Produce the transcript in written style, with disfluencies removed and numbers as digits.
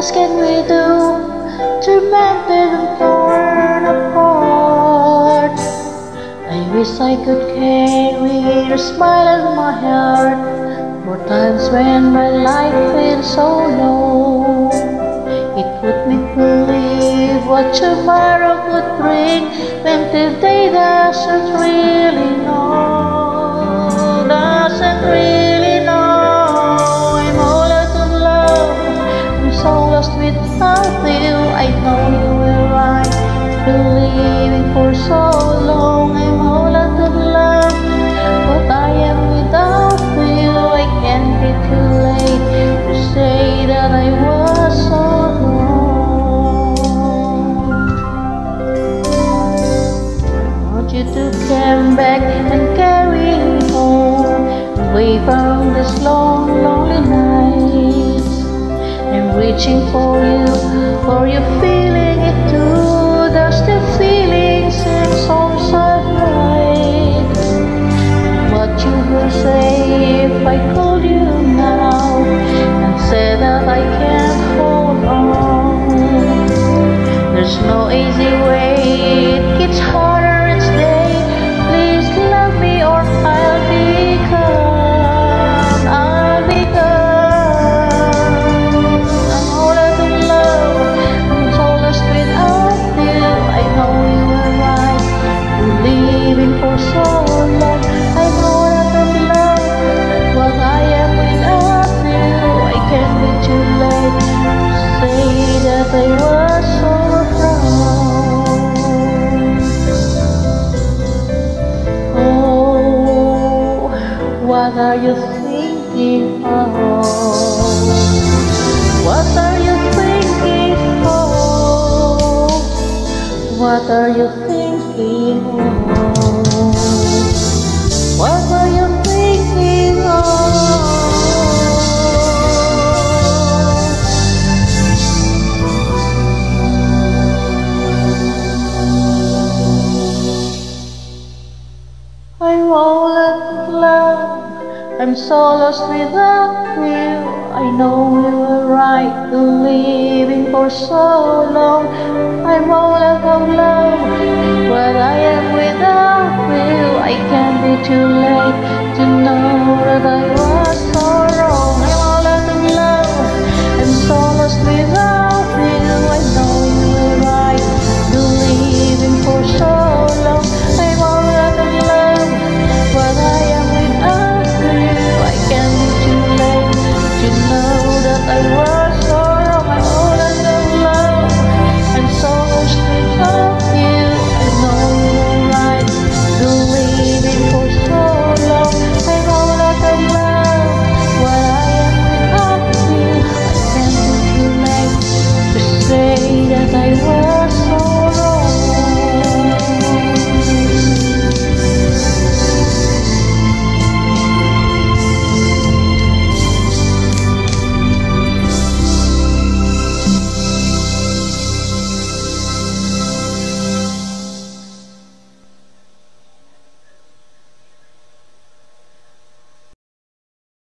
else can we do? Tormented and torn apart. I wish I could carry your smile in my heart. For times when my life feels so low, it would make me believe what tomorrow could bring, when today doesn't really know, doesn't really know. I'm all out of love, I'm so lost without you. I know you were right, believing for so long. I'm all out of love, but I am without you. I can't be too late to say that I was so wrong. I want you to come back and carry me home, away from this long, lonely nights. I'm reaching for you feeling it too. Does the feeling seem so right? What you will say if I call you now and say that I can't hold on? There's no easy way, it gets harder each day. Please love me or I'll be gone, I'll be gone. I'm all out of love, I'm so lost without you. I know you were right, believing for so long. I'm all out of love, but I am without you. I can't be too late to say that I was so wrong. Oh, what are you thinking of? What are you thinking of? What are you thinking of? What are you thinking of? I'm all out of love, I'm so lost without you. I know you were right, believing for so long. I'm all out of love, but I am without you. I can't be too late to know